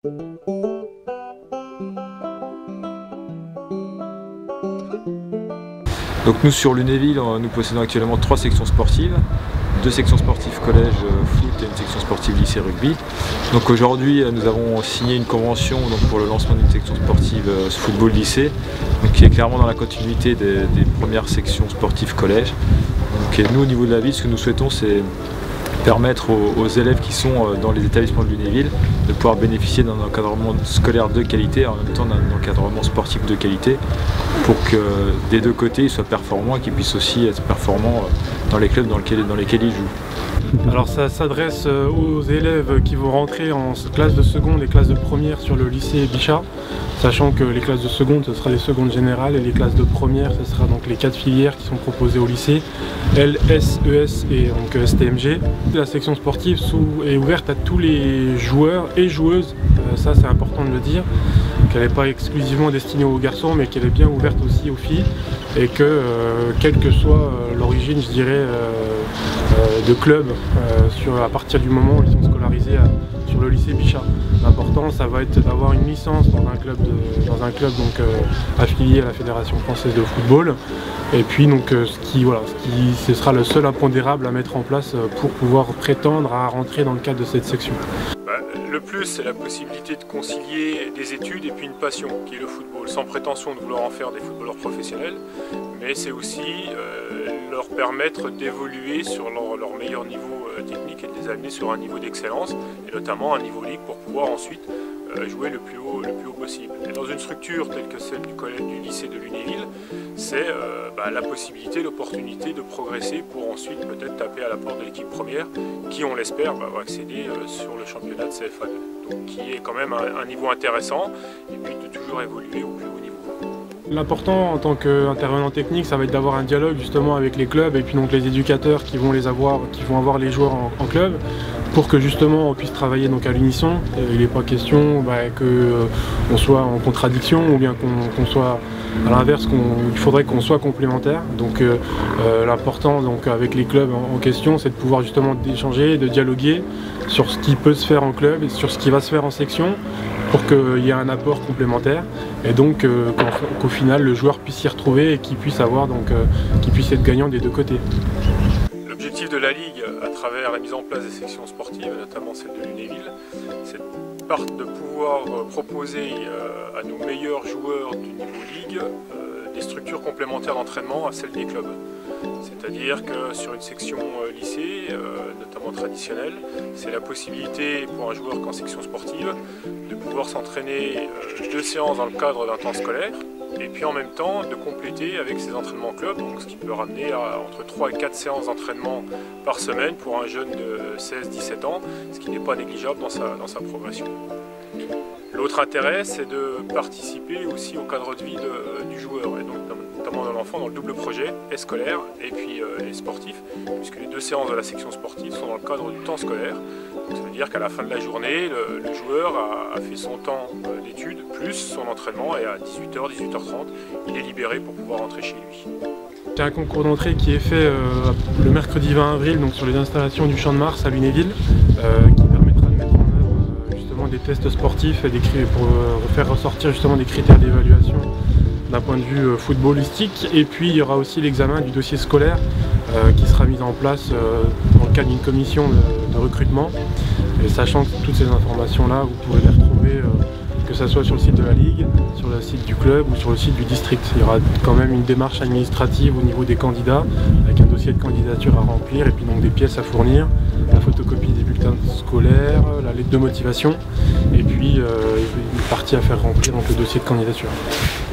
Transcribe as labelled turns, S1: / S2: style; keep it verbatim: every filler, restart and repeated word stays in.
S1: Donc nous sur Lunéville, nous possédons actuellement trois sections sportives, deux sections sportives collège foot et une section sportive lycée rugby. Donc aujourd'hui nous avons signé une convention donc, pour le lancement d'une section sportive football lycée, donc, qui est clairement dans la continuité des, des premières sections sportives collège. Donc, et nous au niveau de la ville, ce que nous souhaitons c'est permettre aux, aux élèves qui sont dans les établissements de Lunéville de pouvoir bénéficier d'un encadrement scolaire de qualité et en même temps d'un encadrement sportif de qualité pour que des deux côtés ils soient performants et qu'ils puissent aussi être performants dans les clubs dans lesquels, dans lesquels ils jouent.
S2: Alors ça s'adresse aux élèves qui vont rentrer en classe de seconde et classe de première sur le lycée Bichat, sachant que les classes de seconde ce sera les secondes générales et les classes de première ce sera donc les quatre filières qui sont proposées au lycée, L, S, E S et donc S T M G. La section sportive est ouverte à tous les joueurs et joueuses, ça c'est important de le dire, qu'elle n'est pas exclusivement destinée aux garçons mais qu'elle est bien ouverte aussi aux filles et que euh, quelle que soit euh, l'origine je dirais euh, euh, de club euh, sur, à partir du moment où ils sont scolarisés à, sur le lycée Bichat. L'important ça va être d'avoir une licence dans un club, de, dans un club donc, euh, affilié à la Fédération française de football et puis donc euh, ce, qui, voilà, ce, qui, ce sera le seul impondérable à mettre en place pour pouvoir prétendre à rentrer dans le cadre de cette section.
S3: Le plus, c'est la possibilité de concilier des études et puis une passion qui est le football, sans prétention de vouloir en faire des footballeurs professionnels, mais c'est aussi euh, leur permettre d'évoluer sur leur, leur meilleur niveau euh, technique et de les amener sur un niveau d'excellence, et notamment un niveau ligue pour pouvoir ensuite euh, jouer le plus haut, le plus haut possible. Et dans une structure telle que celle du collège du lycée de Lunéville, c'est euh, bah, la possibilité, l'opportunité de progresser pour ensuite peut-être taper à la porte de l'équipe première qui, on l'espère, bah, va accéder euh, sur le championnat de C F A deux. Donc qui est quand même un, un niveau intéressant et puis de toujours évoluer au plus haut niveau.
S2: L'important en tant qu'intervenant technique, ça va être d'avoir un dialogue justement avec les clubs et puis donc les éducateurs qui vont les avoir, qui vont avoir les joueurs en, en club, pour que justement on puisse travailler donc à l'unisson. Il n'est pas question bah, qu'on euh, soit en contradiction ou bien qu'on qu'on soit à l'inverse, il faudrait qu'on soit complémentaires. Donc euh, euh, l'important donc avec les clubs en, en question, c'est de pouvoir justement d'échanger, de dialoguer sur ce qui peut se faire en club et sur ce qui va se faire en section, pour qu'il y ait un apport complémentaire et donc euh, qu'au final le joueur puisse s'y retrouver et qu'il puisse avoir donc euh, qu'il puisse être gagnant des deux côtés.
S3: L'objectif de la Ligue à travers la mise en place des sections sportives, notamment celle de Lunéville, c'est de pouvoir proposer euh, à nos meilleurs joueurs du niveau Ligue euh, des structures complémentaires d'entraînement à celles des clubs. C'est-à-dire que sur une section euh, lycée, euh, notamment traditionnelle, c'est la possibilité pour un joueur qu'en section sportive de pouvoir s'entraîner euh, deux séances dans le cadre d'un temps scolaire et puis en même temps de compléter avec ses entraînements club, donc ce qui peut ramener à entre trois et quatre séances d'entraînement par semaine pour un jeune de seize à dix-sept ans, ce qui n'est pas négligeable dans sa, dans sa progression. L'autre intérêt, c'est de participer aussi au cadre de vie de, du joueur, et donc notamment de l'enfant dans le double projet, et scolaire et puis euh, et sportif, puisque les deux séances de la section sportive sont dans le cadre du temps scolaire. Donc ça veut dire qu'à la fin de la journée, le, le joueur a, a fait son temps euh, d'études, plus son entraînement, et à dix-huit heures, dix-huit heures trente, il est libéré pour pouvoir rentrer chez lui.
S2: Il y a un concours d'entrée qui est fait euh, le mercredi vingt avril donc sur les installations du Champ de Mars à Lunéville, euh, qui permettra de mettre en œuvre euh, justement des tests sportifs et des, pour euh, faire ressortir justement des critères d'évaluation d'un point de vue euh, footballistique. Et puis il y aura aussi l'examen du dossier scolaire euh, qui sera mis en place euh, dans le cadre d'une commission de, de recrutement. Et sachant que toutes ces informations-là, vous pourrez les retrouver euh, que ce soit sur le site de la Ligue, sur le site du club ou sur le site du district. Il y aura quand même une démarche administrative au niveau des candidats, avec un dossier de candidature à remplir et puis donc des pièces à fournir, la photocopie des bulletins scolaires, la lettre de motivation et puis euh, une partie à faire remplir, donc le dossier de candidature.